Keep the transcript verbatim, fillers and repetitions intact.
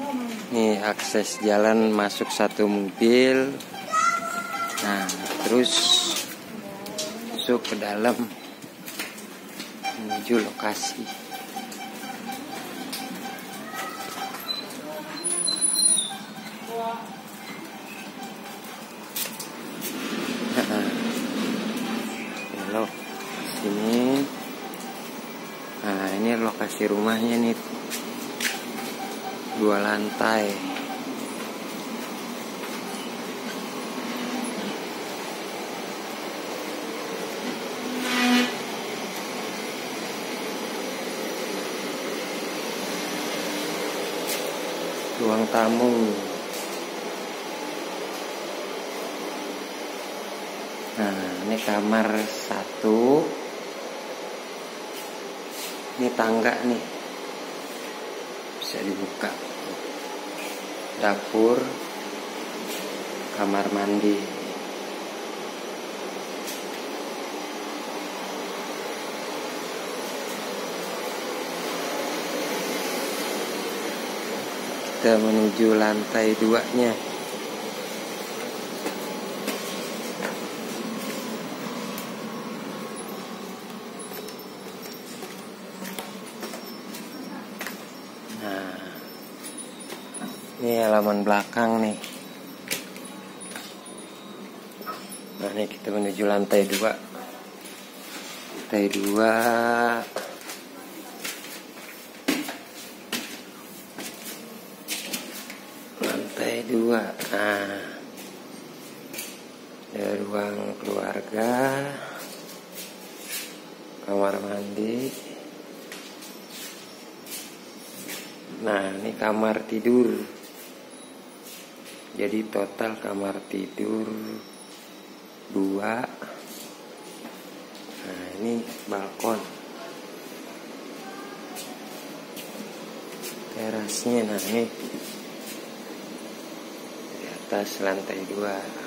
Nih akses jalan masuk satu mobil. Nah, terus masuk ke dalam menuju lokasi. Nah, belok sini. Nah, ini lokasi rumahnya nih. Dua lantai. Ruang tamu. Nah, ini kamar satu. Ini tangga nih, bisa dibuka. Dapur, kamar mandi. Kita menuju lantai duanya. Nah, ini halaman belakang nih. Nah, ini kita menuju lantai dua. Lantai dua. Lantai dua. Nah, ada ruang keluarga, kamar mandi. Nah, ini kamar tidur. Jadi total kamar tidur dua. Nah, ini balkon. Terasnya, nah ini di atas lantai dua.